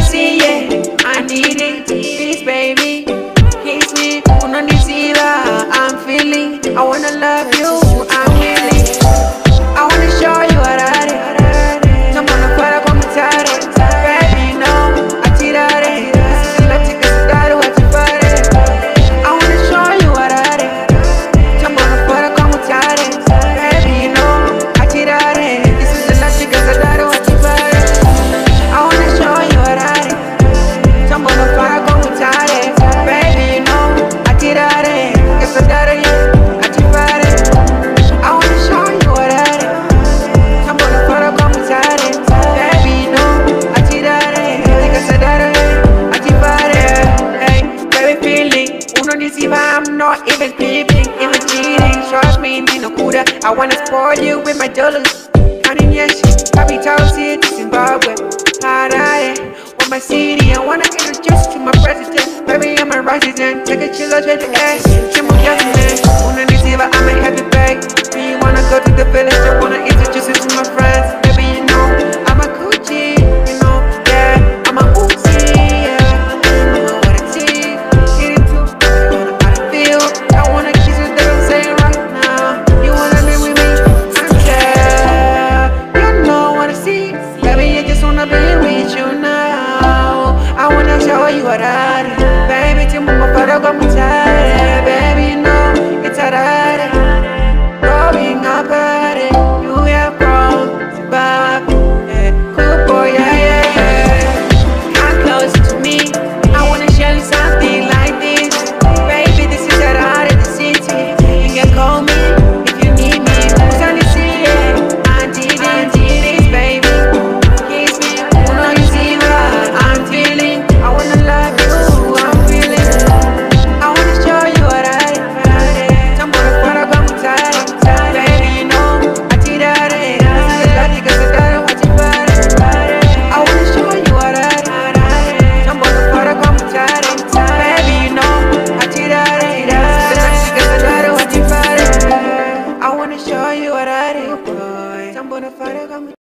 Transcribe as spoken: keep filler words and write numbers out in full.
see it, I need it. Please, baby, kiss me. Una necesidad, I'm feeling. I wanna love you, I'm willing. I wanna show you what I did. No mano para comenzar, baby, no, a tirar. Esa es la chica que da lo que pare. I wanna show you what I did. No mano para comenzar, baby, no, a tirar. Esa es la chica que da lo que pare. I wanna show you what I did. No mano para comenzar, baby, no, a tirar. Esa es la chica que da lo que pare. I wanna show you what I did. I'm gonna para comenzar, baby, no, a tirar, que se daré, a tirar, hey, baby feeling, uno ni si va, I'm not even peeping, even cheating, trust me, ni no cura, I wanna spoil you with my dollars, honey, yes, capital city, Zimbabwe, Harare, with my city, I wanna introduce you to my president, baby, I'm a resident, take a chill out with the ass, Jimbo Yasmin, uno ni si va, I'm a happy bag, me wanna go to the village, I wanna introduce you to my friends, baby, you know, I'm a Gucci, you know, yeah, I'm a Uzi, yeah, you know what I see, get into, you know how I feel, I wanna kiss you that I'm saying right now, you wanna live with me, I'm there, you know what I see, baby, I just wanna be with you now, I wanna show you what I